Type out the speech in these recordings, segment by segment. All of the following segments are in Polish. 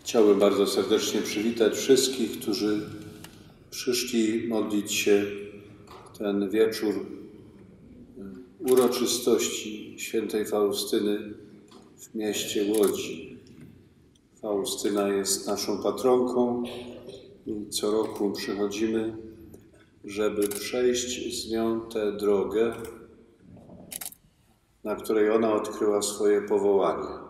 Chciałbym bardzo serdecznie przywitać wszystkich, którzy przyszli modlić się ten wieczór uroczystości świętej Faustyny w mieście Łodzi. Faustyna jest naszą patronką i co roku przychodzimy, żeby przejść z nią tę drogę, na której ona odkryła swoje powołanie.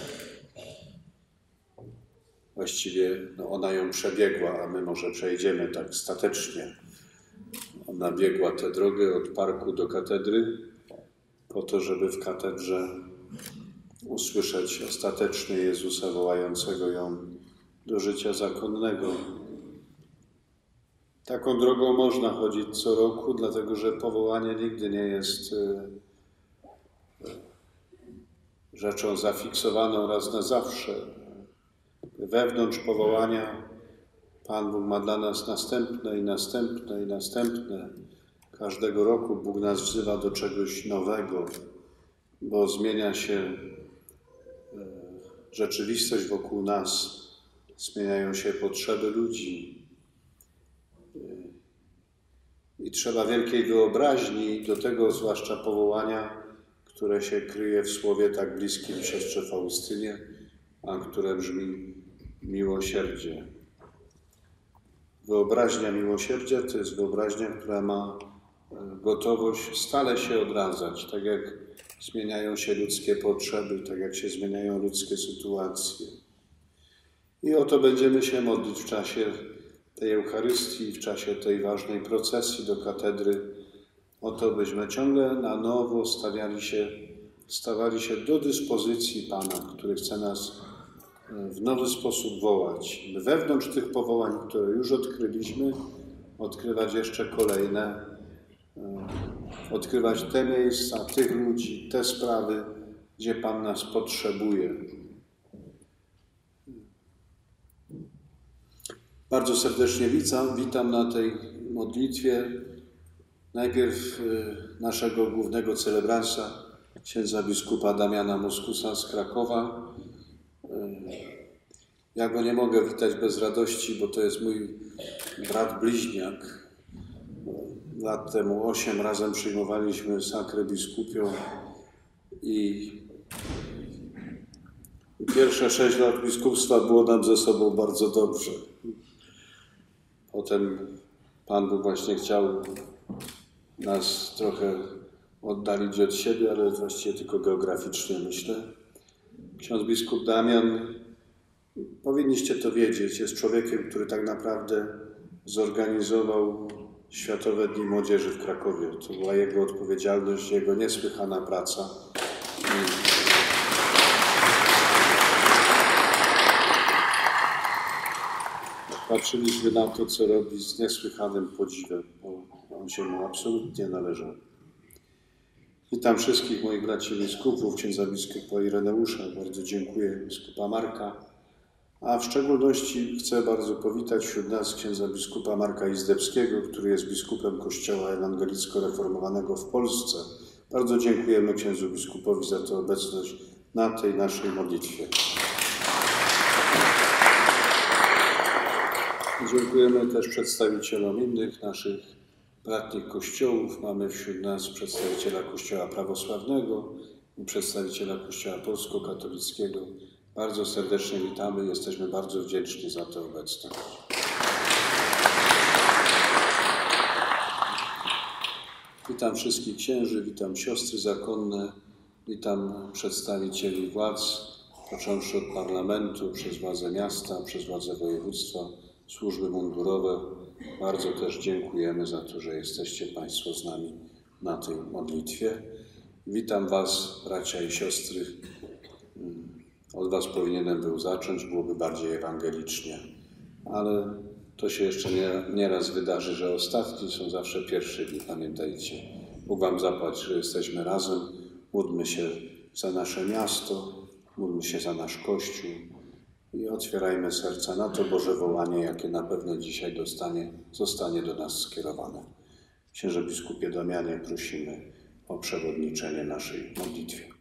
Właściwie ona ją przebiegła, a my może przejdziemy tak statecznie. Ona biegła tę drogę od parku do katedry, po to, żeby w katedrze usłyszeć ostatecznie Jezusa wołającego ją do życia zakonnego. Taką drogą można chodzić co roku, dlatego że powołanie nigdy nie jest rzeczą zafiksowaną raz na zawsze. Wewnątrz powołania Pan Bóg ma dla nas następne i następne i następne. Każdego roku Bóg nas wzywa do czegoś nowego, bo zmienia się rzeczywistość wokół nas, zmieniają się potrzeby ludzi. I trzeba wielkiej wyobraźni do tego, zwłaszcza powołania, które się kryje w słowie tak bliskim siostrze Faustynie, a które brzmi miłosierdzie. Wyobraźnia miłosierdzia to jest wyobraźnia, która ma gotowość stale się odradzać, tak jak zmieniają się ludzkie potrzeby, tak jak się zmieniają ludzkie sytuacje. I o to będziemy się modlić w czasie tej Eucharystii, w czasie tej ważnej procesji do katedry, o to, byśmy ciągle na nowo stawali się do dyspozycji Pana, który chce nas w nowy sposób wołać. By wewnątrz tych powołań, które już odkryliśmy, odkrywać jeszcze kolejne, odkrywać te miejsca, tych ludzi, te sprawy, gdzie Pan nas potrzebuje. Bardzo serdecznie witam na tej modlitwie najpierw naszego głównego celebransa, księdza biskupa Damiana Moskusa z Krakowa. Ja go nie mogę witać bez radości, bo to jest mój brat bliźniak. Lat temu 8 razem przyjmowaliśmy sakrę biskupią i pierwsze 6 lat biskupstwa było nam ze sobą bardzo dobrze. Potem Pan Bóg właśnie chciał nas trochę oddalić od siebie, ale właściwie tylko geograficznie, myślę. Ksiądz biskup Damian, powinniście to wiedzieć, jest człowiekiem, który tak naprawdę zorganizował Światowe Dni Młodzieży w Krakowie. To była jego odpowiedzialność, jego niesłychana praca. Patrzyliśmy na to, co robi, z niesłychanym podziwem, bo on się mu absolutnie należał. Witam wszystkich moich braci biskupów, księdza biskupa Ireneusza, bardzo dziękuję, biskupa Marka, a w szczególności chcę bardzo powitać wśród nas księdza biskupa Marka Izdebskiego, który jest biskupem Kościoła Ewangelicko-Reformowanego w Polsce. Bardzo dziękujemy księdzu biskupowi za tę obecność na tej naszej modlitwie. Dziękujemy też przedstawicielom innych naszych bratnich kościołów. Mamy wśród nas przedstawiciela Kościoła Prawosławnego i przedstawiciela Kościoła Polsko-Katolickiego. Bardzo serdecznie witamy, jesteśmy bardzo wdzięczni za tę obecność. Witam wszystkich księży, witam siostry zakonne, witam przedstawicieli władz, począwszy od parlamentu, przez władze miasta, przez władze województwa, służby mundurowe. Bardzo też dziękujemy za to, że jesteście Państwo z nami na tej modlitwie. Witam Was, bracia i siostry. Od Was powinienem był zacząć, byłoby bardziej ewangelicznie, ale to się jeszcze nieraz wydarzy, że ostatni są zawsze pierwszymi, pamiętajcie. Bóg Wam zapłać, że jesteśmy razem. Módlmy się za nasze miasto, módlmy się za nasz Kościół i otwierajmy serca na to Boże wołanie, jakie na pewno dzisiaj zostanie do nas skierowane. Księże biskupie Damianie, prosimy o przewodniczenie naszej modlitwie.